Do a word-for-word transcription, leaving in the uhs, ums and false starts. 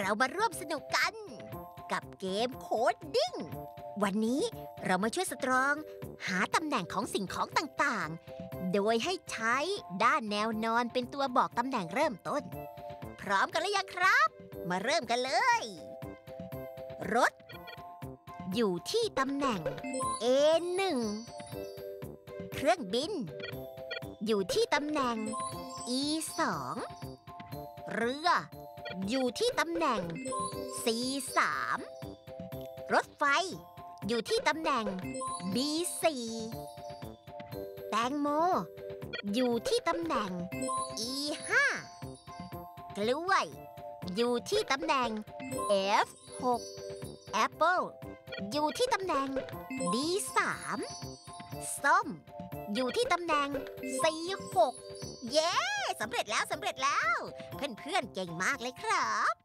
เรามาร่วมสนุกกันกับเกมโคดดิ้งวันนี้เรามาช่วยสตรองหาตำแหน่งของสิ่งของต่างๆโดยให้ใช้ด้านแนวนอนเป็นตัวบอกตำแหน่งเริ่มต้นพร้อมกันหรือยังครับมาเริ่มกันเลยรถอยู่ที่ตำแหน่ง เอ หนึ่ง เครื่องบินอยู่ที่ตำแหน่ง อี สอง เรืออยู่ที่ตำแหน่ง ซี สาม รถไฟอยู่ที่ตำแหน่ง บี สี่ แตงโมอยู่ที่ตำแหน่ง อี ห้า กล้วยอยู่ที่ตำแหน่ง เอฟ หก แอปเปิลอยู่ที่ตำแหน่ง ดี สาม ส้มอยู่ที่ตำแหน่ง ซี หก เย้สำเร็จแล้วสำเร็จแล้วเพื่อนๆเก่งมากเลยครับ